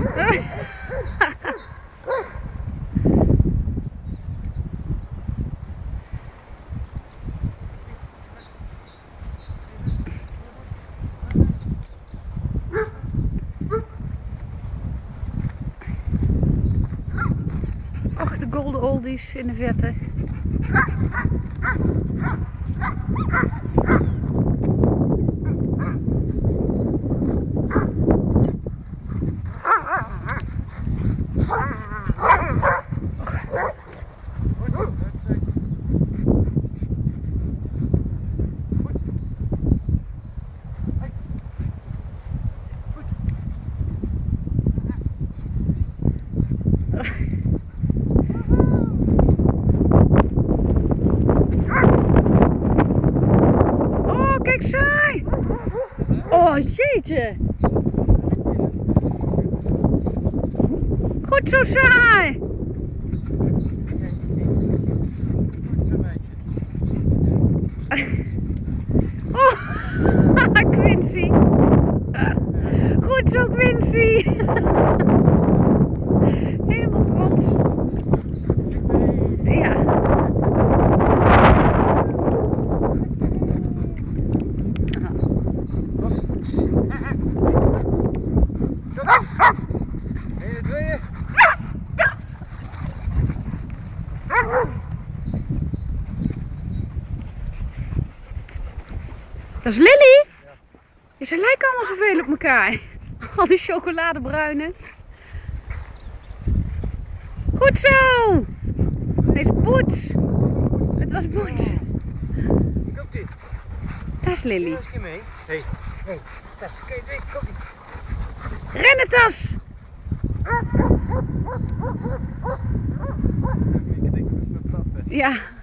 Och, de golden oldies in de vette. Oh, kijk saai! Oh, jeetje! Goed zo saai! Oh, Quincy! Goed zo, Quincy! Helemaal trots! Ja. Dat is Lily? Ja, ze lijken allemaal zoveel op elkaar. Al die chocoladebruine. Goed zo! Het is Poets. Het was Poets. Komt-ie. Dat is Lily. Kom eens mee. Hé, Tas, kom-ie. Rennen, Tas! Ja.